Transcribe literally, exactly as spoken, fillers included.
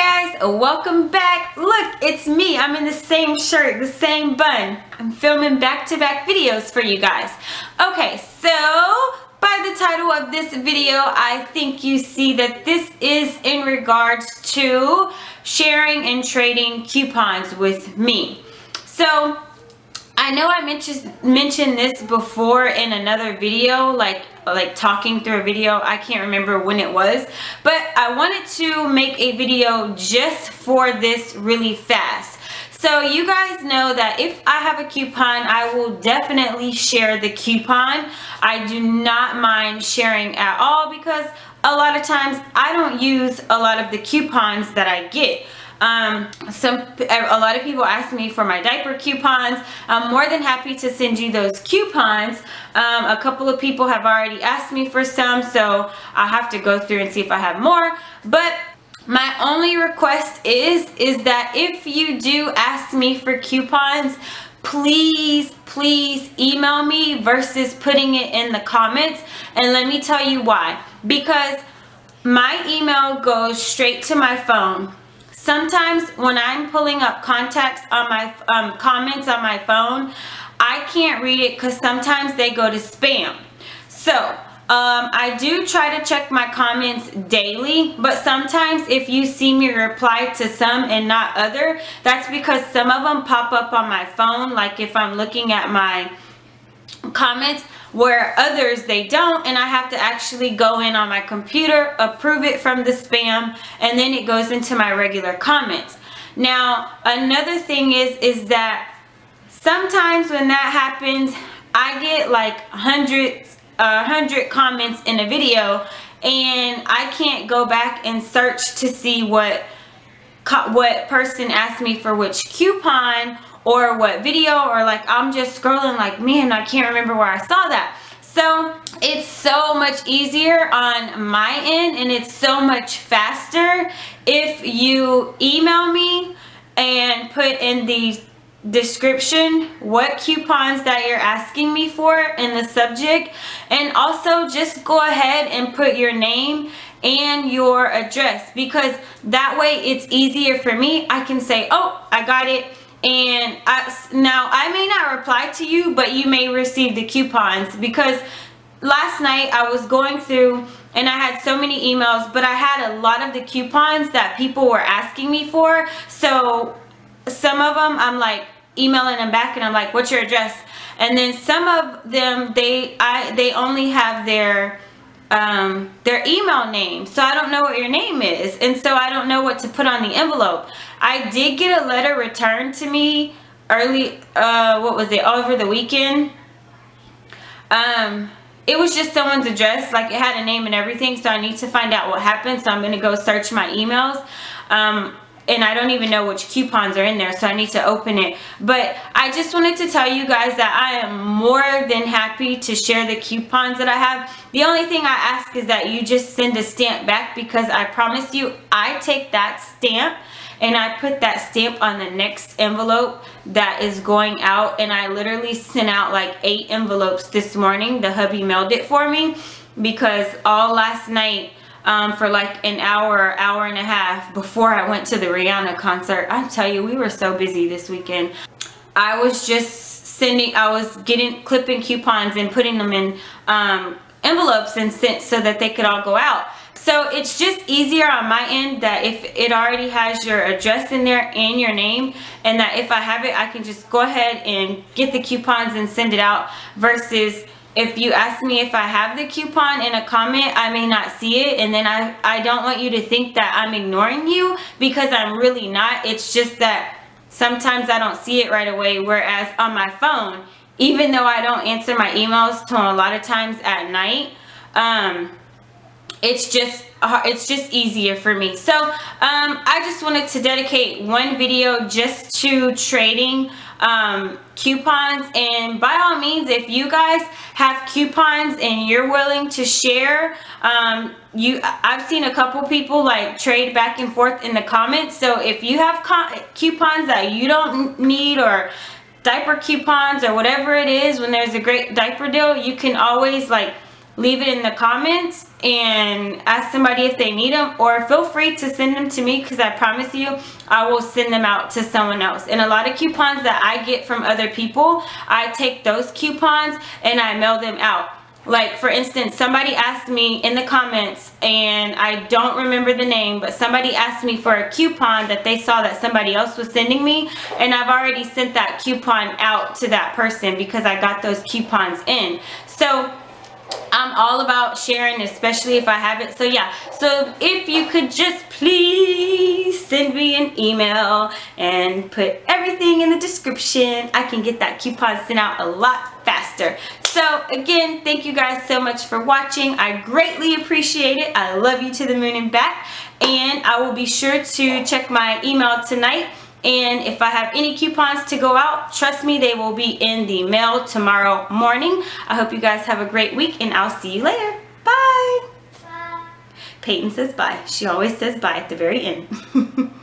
Guys, welcome back. Look, it's me. I'm in the same shirt, the same bun. I'm filming back-to-back videos for you guys. Okay, so by the title of this video, I think you see that this is in regards to sharing and trading coupons with me. So I know I mentioned mentioned this before in another video, like like talking through a video. I can't remember when it was, but I wanted to make a video just for this really fast. So you guys know that if I have a coupon, I will definitely share the coupon. I do not mind sharing at all because a lot of times I don't use a lot of the coupons that I get. Um, some, a lot of people ask me for my diaper coupons. I'm more than happy to send you those coupons. Um, a couple of people have already asked me for some, so I'll have to go through and see if I have more. But my only request is, is that if you do ask me for coupons, please, please email me versus putting it in the comments. And let me tell you why. Because my email goes straight to my phone. Sometimes when I'm pulling up contacts on my um, comments on my phone, I can't read it because sometimes they go to spam. So um, I do try to check my comments daily, but sometimes if you see me reply to some and not other, that's because some of them pop up on my phone, like if I'm looking at my comments, where others they don't, and I have to actually go in on my computer, approve it from the spam, and then it goes into my regular comments. Now another thing is is that sometimes when that happens, I get like hundreds a hundred comments in a video and I can't go back and search to see what what person asked me for which coupon or what video, or like I'm just scrolling like, man, I can't remember where I saw that. So it's so much easier on my end and it's so much faster if you email me and put in the description what coupons that you're asking me for in the subject, and also just go ahead and put your name and your address, because that way it's easier for me. I can say, oh, I got it. And I, now I may not reply to you, but you may receive the coupons, because last night I was going through and I had so many emails, but I had a lot of the coupons that people were asking me for. So some of them I'm like emailing them back and I'm like, what's your address? And then some of them, they I they only have their um their email name, so I don't know what your name is, and so I don't know what to put on the envelope. I did get a letter returned to me early, uh what was it, over the weekend. Um it was just someone's address, like it had a name and everything, so I need to find out what happened. So I'm going to go search my emails, um and I don't even know which coupons are in there, so I need to open it. But I just wanted to tell you guys that I am more than happy to share the coupons that I have. The only thing I ask is that you just send a stamp back, because I promise you I take that stamp and I put that stamp on the next envelope that is going out. And I literally sent out like eight envelopes this morning. The hubby mailed it for me, because all last night, Um, for like an hour, hour and a half before I went to the Rihanna concert, I tell you, we were so busy this weekend. I was just sending, I was getting, clipping coupons and putting them in um, envelopes and sent so that they could all go out. So it's just easier on my end that if it already has your address in there and your name, and that if I have it, I can just go ahead and get the coupons and send it out, versus if you ask me if I have the coupon in a comment, I may not see it, and then I, I don't want you to think that I'm ignoring you, because I'm really not. It's just that sometimes I don't see it right away, whereas on my phone, even though I don't answer my emails till a lot of times at night, um, it's just it's just easier for me. So um, I just wanted to dedicate one video just to trading um, coupons. And by all means, if you guys have coupons and you're willing to share, um, you I've seen a couple people like trade back and forth in the comments. So if you have coupons that you don't need, or diaper coupons or whatever it is, when there's a great diaper deal, you can always like leave it in the comments and ask somebody if they need them, or feel free to send them to me, because I promise you I will send them out to someone else. And a lot of coupons that I get from other people, I take those coupons and I mail them out. Like, for instance, somebody asked me in the comments, and I don't remember the name, but somebody asked me for a coupon that they saw that somebody else was sending me, and I've already sent that coupon out to that person because I got those coupons in. So I'm all about sharing, especially if I have it. So yeah, so if you could just please send me an email and put everything in the description, I can get that coupon sent out a lot faster. So again, thank you guys so much for watching. I greatly appreciate it. I love you to the moon and back. And I will be sure to check my email tonight. And if I have any coupons to go out, trust me, they will be in the mail tomorrow morning. I hope you guys have a great week, and I'll see you later. Bye. Bye. Peyton says bye. She always says bye at the very end.